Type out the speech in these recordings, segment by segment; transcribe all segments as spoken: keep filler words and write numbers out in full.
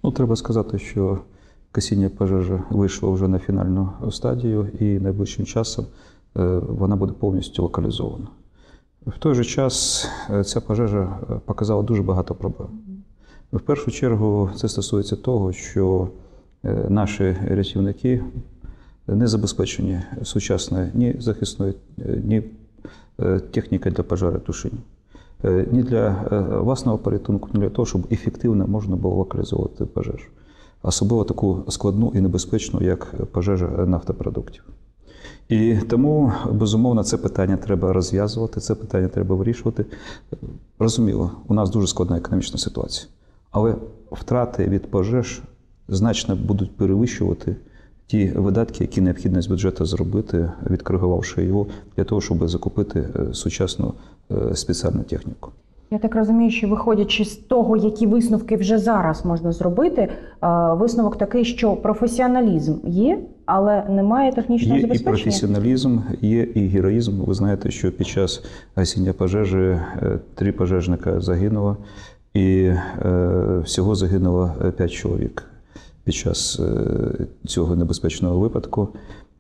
Ну, треба сказати, що гасіння пожежі вийшло вже на фінальну стадію, і найближчим часом вона буде повністю локалізована. В той же час ця пожежа показала дуже багато проблем. В першу чергу це стосується того, що наші рятівники не забезпечені сучасною ні захисною, ні технікою для пожаротушення, ні для власного порятунку, ні для того, щоб ефективно можна було локалізувати пожежу. Особливо таку складну і небезпечну, як пожежа нафтопродуктів. І тому, безумовно, це питання треба розв'язувати, це питання треба вирішувати. Розуміло, у нас дуже складна економічна ситуація, але втрати від пожеж значно будуть перевищувати ті видатки, які необхідно з бюджету зробити, відкоригувавши його, для того, щоб закупити сучасну спеціальну техніку. Я так розумію, що виходячи з того, які висновки вже зараз можна зробити, висновок такий, що професіоналізм є, але немає технічного забезпечення? Є і професіоналізм, є і героїзм. Ви знаєте, що під час гасіння пожежі три пожежника загинуло, і всього загинуло п'ять чоловік під час цього небезпечного випадку.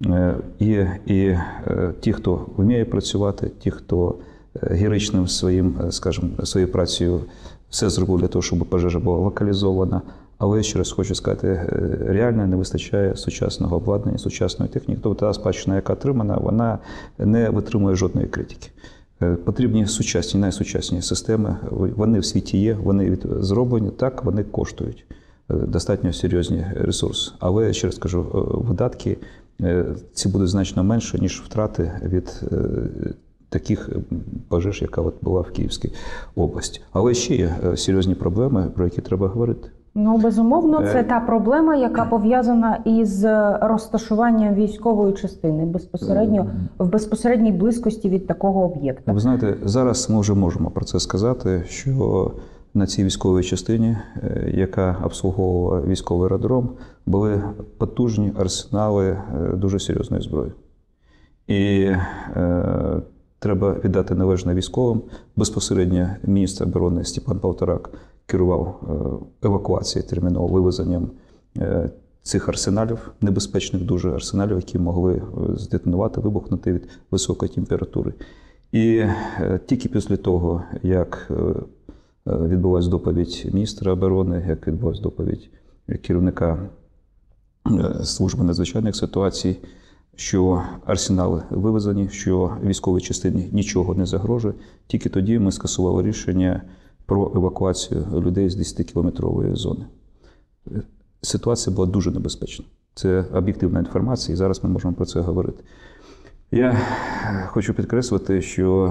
Є і ті, хто вміє працювати, ті, хто героїчним своїм, скажімо, своєю працею все зробив для того, щоб пожежа була локалізована. Але, ще раз хочу сказати, реально не вистачає сучасного обладнання, сучасної техніки. Тобто та спадщина, яка отримана, вона не витримує жодної критики. Потрібні сучасні, найсучасні системи. Вони в світі є, вони зроблені, так, вони коштують достатньо серйозні ресурси. Але, ще раз кажу, видатки ці будуть значно менше, ніж втрати від таких пожеж, яка от була в Київській області. Але ще є серйозні проблеми, про які треба говорити. Ну, безумовно, це та проблема, яка пов'язана із розташуванням військової частини безпосередньо в безпосередній близькості від такого об'єкта. Ви знаєте, зараз ми вже можемо про це сказати, що на цій військовій частині, яка обслуговувала військовий аеродром, були потужні арсенали дуже серйозної зброї. І е, треба віддати належне військовим. Безпосередньо міністр оборони Степан Полторак керував евакуацією, терміновим вивезенням цих арсеналів, небезпечних дуже арсеналів, які могли здетонувати, вибухнути від високої температури. І тільки після того, як відбулася доповідь міністра оборони, як відбулася доповідь керівника служби надзвичайних ситуацій, що арсенали вивезені, що військовій частині нічого не загрожує, тільки тоді ми скасували рішення про евакуацію людей з десятикілометрової зони. Ситуація була дуже небезпечна. Це об'єктивна інформація, і зараз ми можемо про це говорити. Я хочу підкреслити, що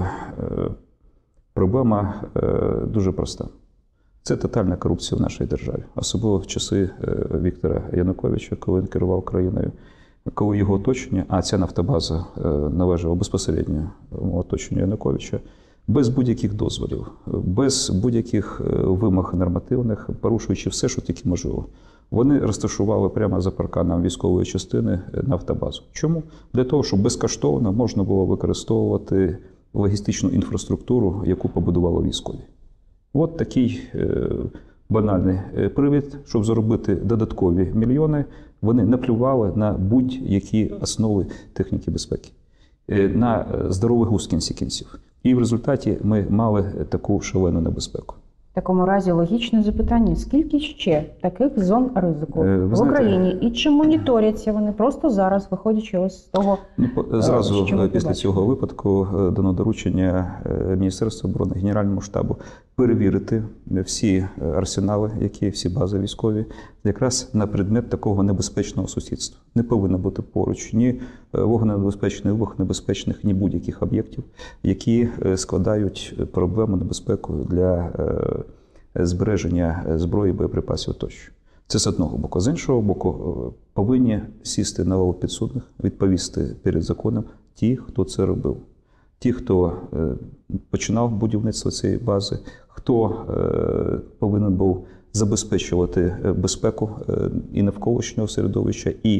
проблема дуже проста. Це тотальна корупція в нашій державі, особливо в часи Віктора Януковича, коли він керував країною, коли його оточення, а ця нафтобаза належала безпосередньо оточенню Януковича, без будь-яких дозволів, без будь-яких вимог нормативних, порушуючи все, що тільки можливо. Вони розташували прямо за парканом військової частини нафтобазу. Чому? Для того, щоб безкоштовно можна було використовувати логістичну інфраструктуру, яку побудували військові. От такий е, банальний привід, щоб заробити додаткові мільйони, вони наплювали на будь-які основи техніки безпеки, е, на здоровий глузд в кінці кінців. І в результаті ми мали таку шалену небезпеку. В такому разі логічне запитання, скільки ще таких зон ризику е, в знаєте, Україні? І чи моніторяться вони просто зараз, виходячи ось з того, ну, зразу що ми після побачили? цього випадку дано доручення Міністерства оборони, Генеральному штабу перевірити всі арсенали, які всі бази військові, якраз на предмет такого небезпечного сусідства. Не повинно бути поруч ні вогненебезпечних, вибухонебезпечних, ні будь-яких об'єктів, які складають проблему, небезпеку для збереження зброї, боєприпасів тощо. Це з одного боку. З іншого боку, повинні сісти на лаву підсудних, відповісти перед законом ті, хто це робив. Ті, хто починав будівництво цієї бази, хто повинен був забезпечувати безпеку і навколишнього середовища, і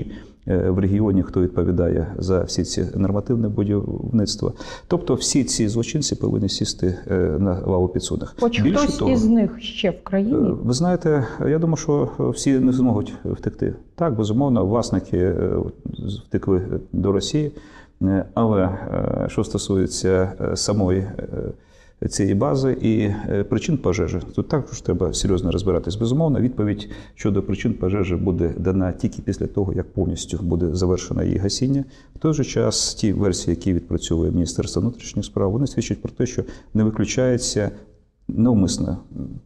в регіоні, хто відповідає за всі ці нормативне будівництво. Тобто всі ці злочинці повинні сісти на лаву підсудних. Хоч Більше хтось того, із них ще в країні? Ви знаєте, я думаю, що всі не зможуть втекти. Так, безумовно, власники втекли до Росії, але що стосується самої цієї бази і причин пожежі, тут також треба серйозно розбиратись. Безумовно, відповідь щодо причин пожежі буде дана тільки після того, як повністю буде завершено її гасіння. В той же час ті версії, які відпрацьовує Міністерство внутрішніх справ, вони свідчать про те, що не виключається навмисно,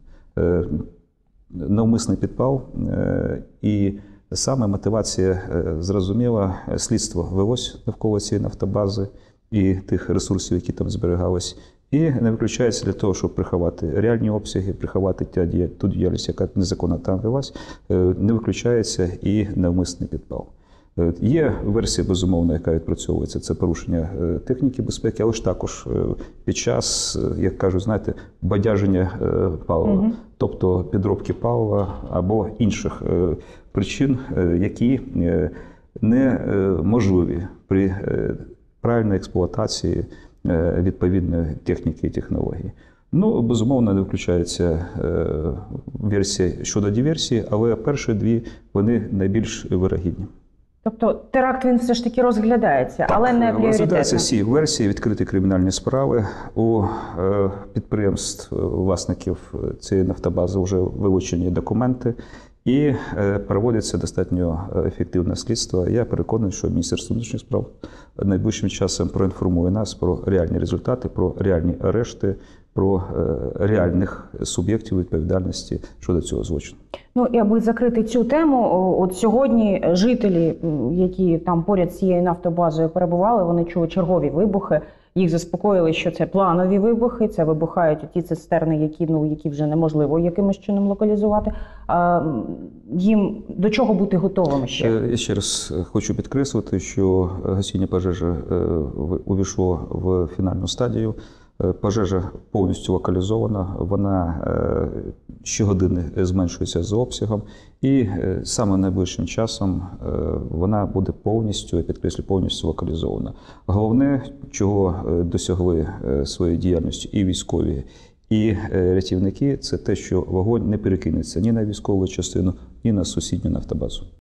навмисний підпал, і саме мотивація зрозуміла, слідство велось навколо цієї нафтобази і тих ресурсів, які там зберігались. І не виключається для того, щоб приховати реальні обсяги, приховати ту діяльність, яка незаконно там велась, не виключається і навмисний підпал. Є версія, безумовно, яка відпрацьовується, це порушення техніки безпеки, але ж також під час, як кажуть, знаєте, бадяження палива, угу. тобто підробки палива або інших причин, які неможливі при правильній експлуатації відповідної техніки і технології. Ну, безумовно, не виключається версія щодо диверсії, але перші дві, вони найбільш вирогідні. Тобто теракт, він все ж таки розглядається, але не пріоритетно? Розглядаються всі версії, відкриті кримінальні справи. У підприємств, власників цієї нафтобази вже вилучені документи. І проводиться достатньо ефективне слідство. Я переконаний, що Міністерство внутрішніх справ найближчим часом проінформує нас про реальні результати, про реальні арешти, про реальних суб'єктів відповідальності щодо цього злочину. Ну і аби закрити цю тему, от сьогодні жителі, які там поряд з цією нафтобазою перебували, вони чули чергові вибухи. Їх заспокоїли, що це планові вибухи, це вибухають ті цистерни, які, ну, які вже неможливо якимось чином локалізувати. А, їм до чого бути готовими ще? Я ще раз хочу підкреслити, що гасіння пожежі увійшло в фінальну стадію. Пожежа повністю локалізована, вона щогодини зменшується за обсягом, і саме найближчим часом вона буде повністю, я підкреслю, повністю локалізована. Головне, чого досягли своєю діяльністю і військові, і рятівники, це те, що вогонь не перекинеться ні на військову частину, ні на сусідню нафтобазу.